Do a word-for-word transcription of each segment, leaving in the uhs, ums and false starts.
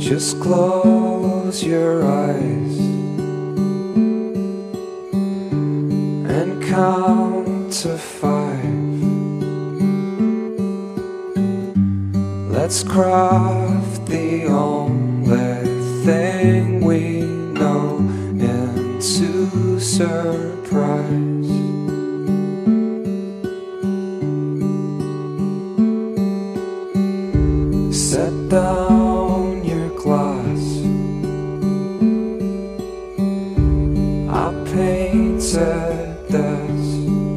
Just close your eyes and count to five. Let's craft the only thing we know into surprise. Set down your glass. I painted this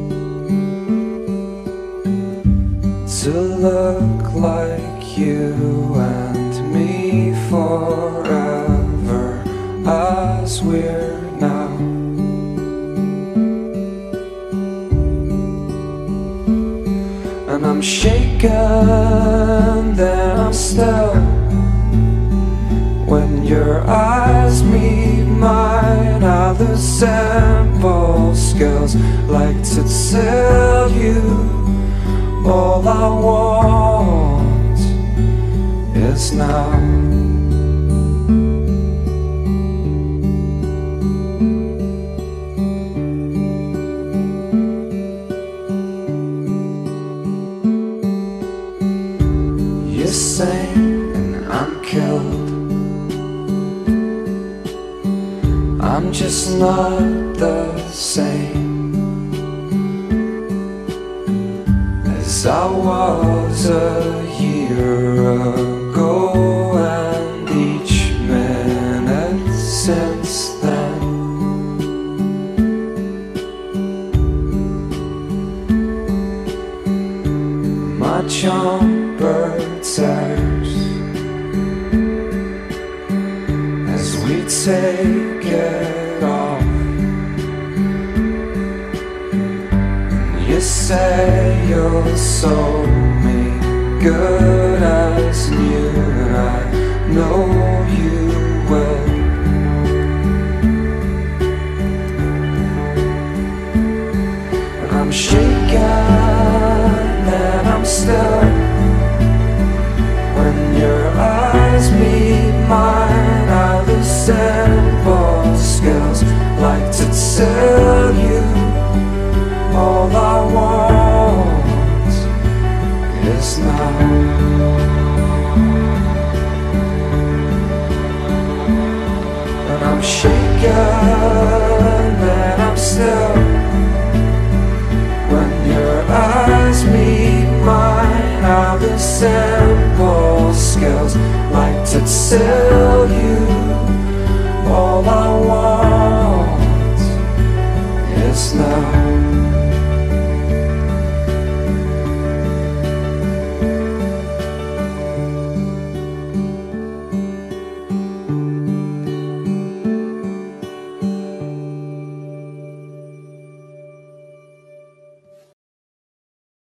to look like you and me forever as we're now. And I'm shaken, then I'm still. When your eyes meet mine, I lose simple skills. Like to tell you, all I want is now. You sing and I'm killed. I'm just not the same as I was a year ago, and each minute since then. My jumper tears as we take it off. You say you'll sew me good as new, and I know you will. And I'm shaken and I'm still. When your eyes meet mine, I lose simple skills. Like to tell you, all I want is now. And I'm shaken and I'm still.